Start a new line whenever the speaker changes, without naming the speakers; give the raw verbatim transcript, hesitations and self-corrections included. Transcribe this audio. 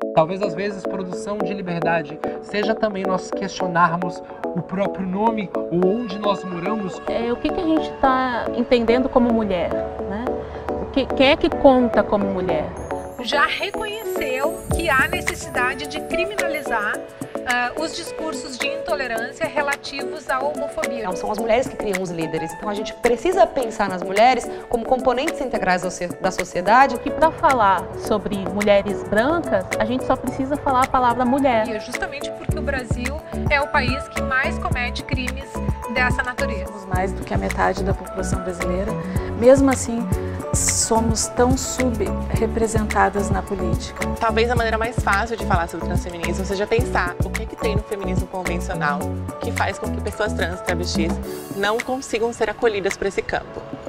Talvez às vezes produção de liberdade seja também nós questionarmos o próprio nome ou onde nós moramos.
É, o que, que a gente está entendendo como mulher, né? O que, quem é que conta como mulher?
Já reconheceu que há necessidade de criminalizar uh, os discursos de intolerância relativos à homofobia.
Não, são as mulheres que criam os líderes, então a gente precisa pensar nas mulheres como componentes integrais da sociedade.
Que para falar sobre mulheres brancas, a gente só precisa falar a palavra mulher.
E é justamente porque o Brasil é o país que mais comete crimes dessa natureza.
Somos mais do que a metade da população brasileira, mesmo assim somos tão subrepresentadas na política.
Talvez a maneira mais fácil de falar sobre transfeminismo seja pensar o que, que tem no feminismo convencional que faz com que pessoas trans, travestis, não consigam ser acolhidas por esse campo.